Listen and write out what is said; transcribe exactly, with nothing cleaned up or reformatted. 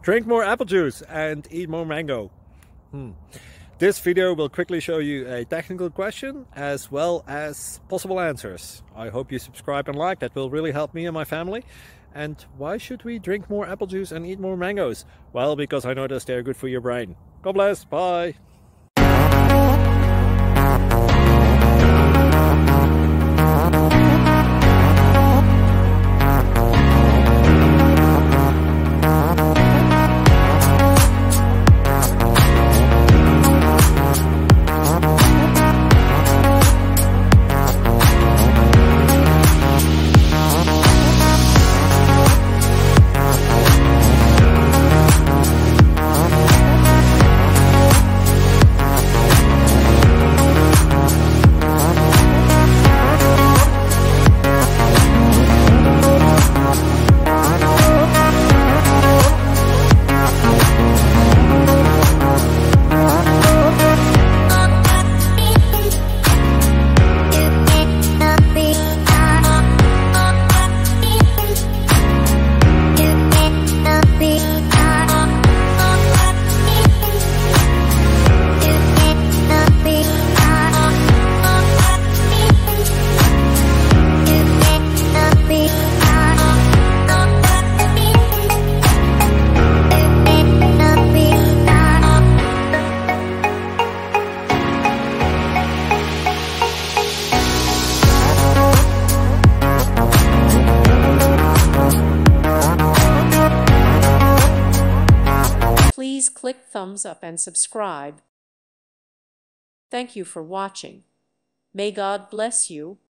Drink more apple juice and eat more mango. Hmm. This video will quickly show you a technical question as well as possible answers. I hope you subscribe and like, that will really help me and my family. And why should we drink more apple juice and eat more mangoes? Well, because I noticed they're good for your brain. God bless, bye! Please click thumbs up and subscribe. Thank you for watching. May God bless you.